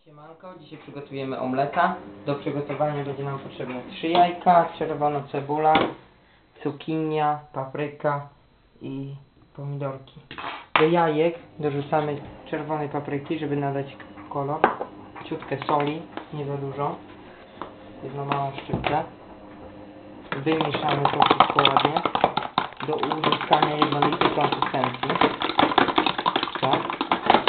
Siemanko, dzisiaj przygotujemy omleta. Do przygotowania będzie nam potrzebne 3 jajka, czerwona cebula, cukinia, papryka i pomidorki. Do jajek dorzucamy czerwonej papryki, żeby nadać kolor, ciutkę soli, nie za dużo, jedną małą szczyptę. Wymieszamy to wszystko ładnie do uzyskania jednolitej konsystencji. Tak.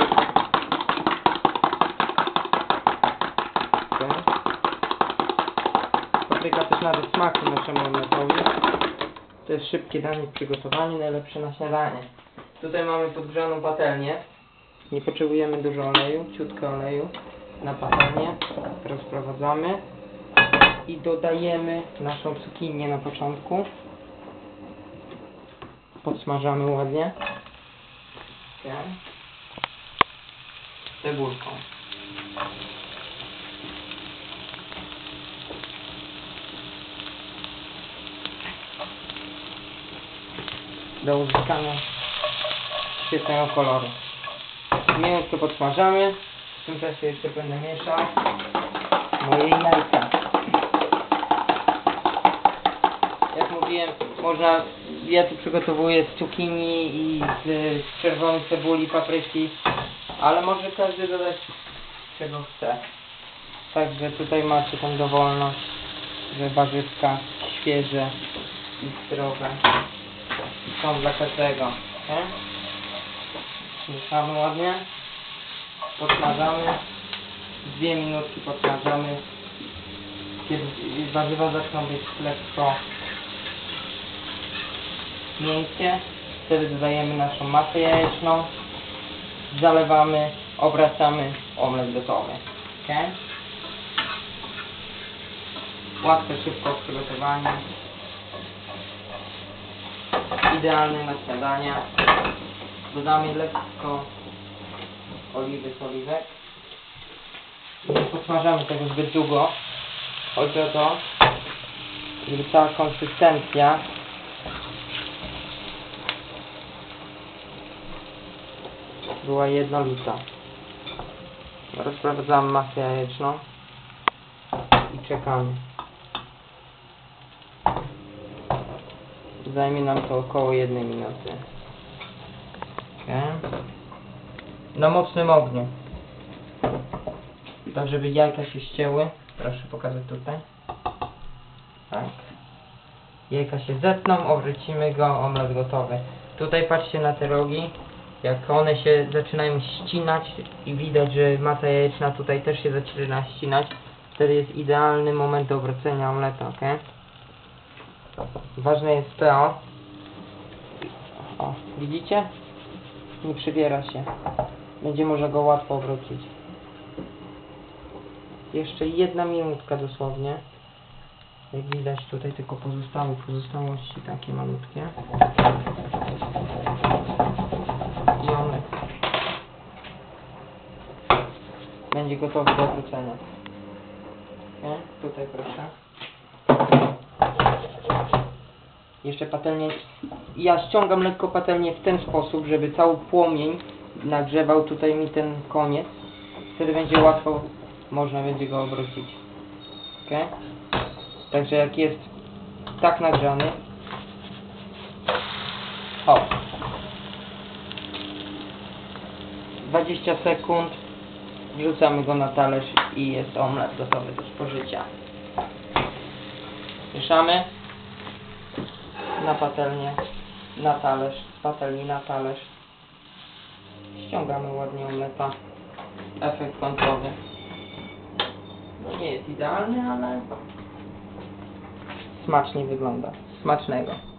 Papryka też nada smaku naszemu omletowi. To jest szybkie danie w przygotowaniu, najlepsze na śniadanie. Tutaj mamy podgrzaną patelnię. Nie potrzebujemy dużo oleju, ciutkę oleju na patelnię. Rozprowadzamy i dodajemy naszą cukinię na początku. Podsmażamy ładnie. Cebulką. Do uzyskania świetnego koloru. Miękko podsmażamy. W tym czasie jeszcze będę mieszał moje jajka. Jak mówiłem, ja tu przygotowuję z cukinii i z czerwonej cebuli, papryki, ale może każdy dodać czego chce. Także tutaj macie tą dowolność, że warzywka świeże i zdrowe są dla każdego. Okay? Mieszamy ładnie, podsmażamy, 2 minutki podsmażamy. Kiedy warzywa zaczną być lekko miękkie, wtedy dodajemy naszą masę jajeczną, zalewamy, obracamy, omlet gotowy. Okay? Łatwe, szybko w przygotowaniu. Idealny na śniadanie. Dodamy lekko oliwy z oliwek. Nie podsmażamy tego zbyt długo. Chodzi o to, żeby cała konsystencja była jednolita. Rozprowadzamy masę jajeczną i czekamy. Zajmie nam to około 1 minuty. Okay. Na mocnym ogniu. Tak, żeby jajka się ścięły. Proszę pokazać tutaj. Tak. Jajka się zetną, obrócimy go, omlet gotowy. Tutaj patrzcie na te rogi. Jak one się zaczynają ścinać i widać, że masa jajeczna tutaj też się zaczyna ścinać, wtedy jest idealny moment do obrócenia omleta, ok? Ważne jest PO. O, widzicie? Nie przybiera się. Będzie można go łatwo obrócić. Jeszcze 1 minutka dosłownie. Jak widać tutaj tylko pozostałości takie malutkie. I omlet będzie gotowy do obrócenia. Okay? Tutaj proszę. Jeszcze patelnię. Ja ściągam lekko patelnię w ten sposób, żeby cały płomień nagrzewał tutaj mi ten koniec. Wtedy będzie łatwo, można będzie go obrócić. Okay? Także jak jest tak nagrzany, hop, 20 sekund, wrzucamy go na talerz i jest omlet gotowy do spożycia. Mieszamy na patelnię, na talerz, z patelni na talerz. Ściągamy ładnie omleta. Efekt końcowy. No nie jest idealny, ale smacznie wygląda. Smacznego.